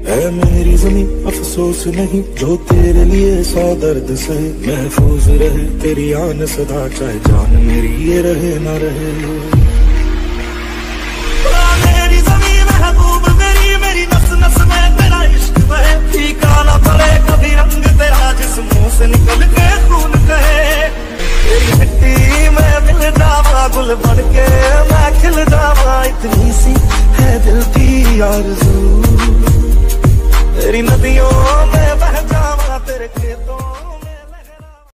है मेरी ज़मीं अफसोस नहीं जो तेरे लिए 100 दर्द सहे, महफूज रहे तेरी आन सदा चाहे जान मेरी ये रहे ना रहे। मेरी ज़मीं महबूब मेरी नस नस में तेरा इश्क बहे, फीका ना पड़े कभी रंग तेरा जिस मुंह से निकल के खून कहे। तेरी मिट्टी में मिल जावा गुल बन के मैं खिल जावा, इतनी सी है दिल की आरज़ू।